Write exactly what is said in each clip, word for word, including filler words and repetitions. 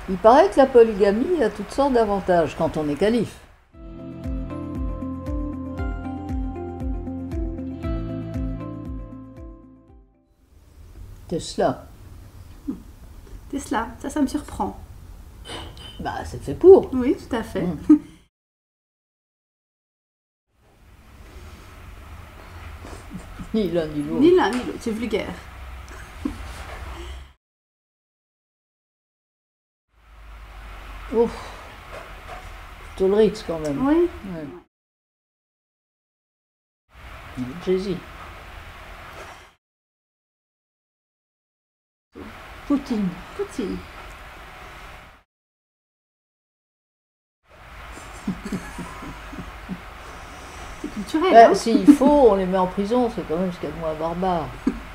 Il paraît que la polygamie a toutes sortes d'avantages quand on est calife. Tesla. Tesla, ça, ça me surprend. Bah, c'est fait pour. Oui, tout à fait. Mmh. Ni l'un ni l'autre. Ni l'un ni l'autre, c'est vulgaire. Ouf. Plutôt le Ritz quand même. Oui. Ouais. Jay-Z. Poutine. Poutine. C'est culturel, Bah, hein? s'il faut, on les met en prison, c'est quand même ce qu'il y a de moins barbare.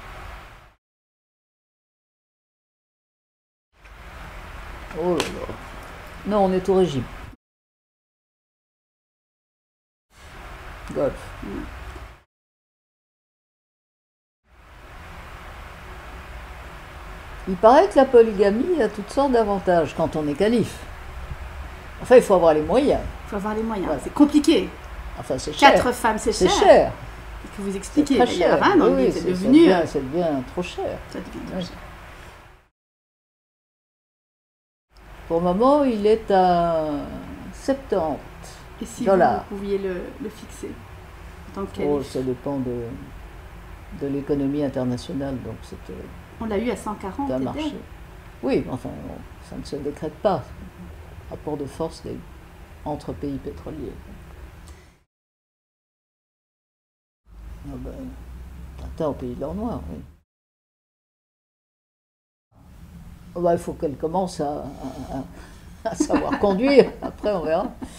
Oh là là. Non, on est au régime. Golf. Mm. Il paraît que la polygamie a toutes sortes d'avantages quand on est calife. Enfin, il faut avoir les moyens. Il faut avoir les moyens. Voilà. C'est compliqué. Enfin, c'est cher. Quatre femmes, c'est C'est cher. cher. Il faut vous C'est expliquer. très cher. D'ailleurs, hein, dans le Oui, livre, oui, c'est c'est- devenu. ça euh, devient, ça devient trop cher. Ça devient trop Oui. cher. Pour le moment, il est à soixante-dix Et si dollars. vous pouviez le, le fixer en tant que calife? Oh, ça dépend de, de l'économie internationale, donc c'est euh, On l'a eu à cent quarante. un était. marché. Oui, mais enfin, on- ça ne se décrète pas. Rapport de force des, entre pays pétroliers. Ah ben, Tintin au pays de l'or noir, oui. Oh ben, il faut qu'elle commence à, à- à- à savoir conduire, après on verra.